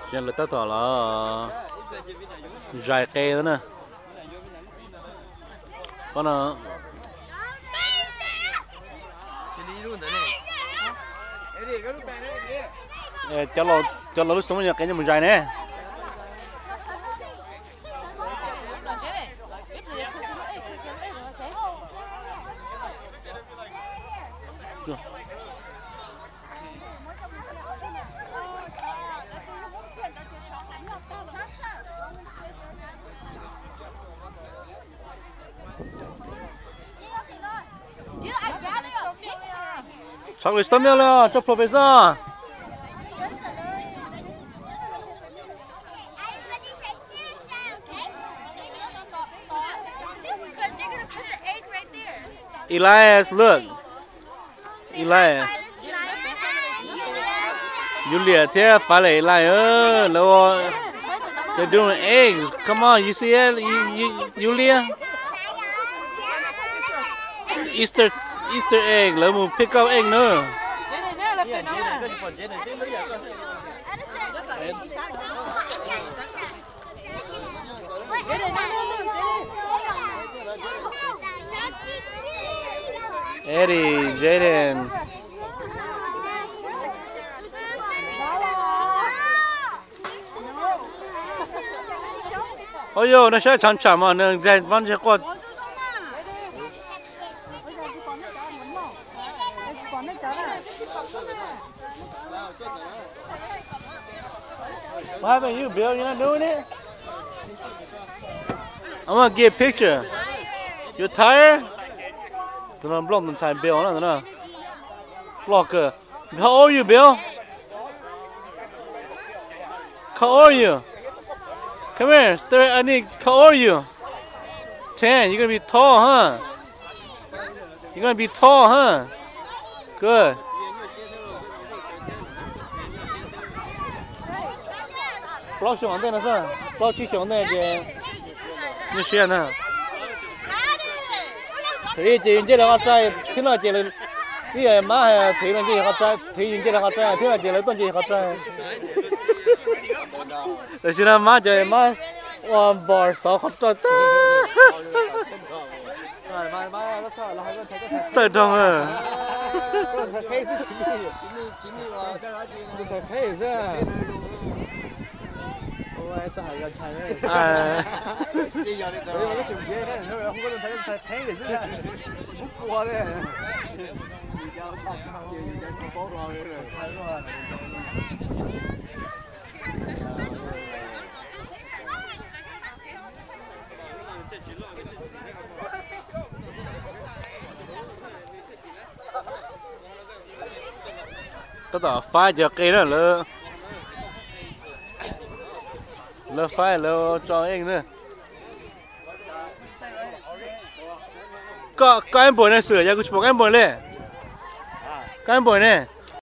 cho là tất cả là dài cây đó nè con nó cho nó lúc sống như cái như mình dài nè chắc là tấm nhau là cho professor Elias, look. Elias. Julia, thế phải là Elias. Lo, they're doing eggs. Come on, you see it, Julia? Easter egg. Lỡ muốn pick up egg nữa. Eddie, Jaden. Ôi yo, nó sẽ chán chán mà, nó rèn văn sẽ qua. What happened, you, Bill? You're not doing it? I'm gonna get a picture. You're tired? Tụi block tụi xài Bill nữa, tụi blocker. How old are you, Bill? How old are you? Come here, I need. How old are you? 10. You're gonna be tall, huh? You're gonna be tall, huh? Good. Block熊在那是，block 去熊那个，你选呢？thấy chị chơi là học trai, thế là chị là cái má hay thấy là chị học trai, thấy chị là học trai, thế là chị lấy con chị học trai. Rồi chị là má chơi má, bỏ sáu học trai. Sợ trong à? Ôi, chắc là chai đấy. Đi vào đi đâu? Cái chừng kia đấy, nó không có thấy thấy gì hết. Bút qua đấy. Đi giao thông không tốt rồi rồi. Thấy rồi. Tất cả phá giờ cây đó là lỡ phải lỡ cho anh nữa có em bồi này sửa ra cứ chụp em bồi này có em bồi này